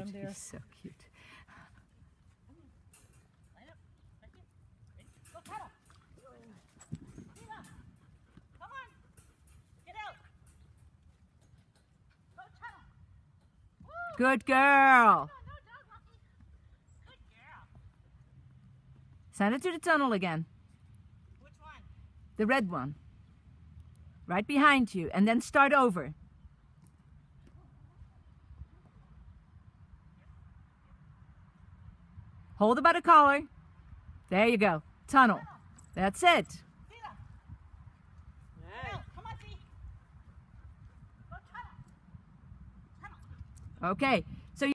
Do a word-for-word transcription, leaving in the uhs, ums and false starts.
down there. He's so cute. Go cuddle. Mila, come on. Get out. Go cuddle. Woo. Good girl. No, no dog walking. Good girl. Send it to the tunnel again. Which one? The red one. Right behind you. And then start over. Hold it by the collar. There you go. Tunnel. That's it. Mila. Hey. Come on, see. Go cuddle. Cuddle. Okay.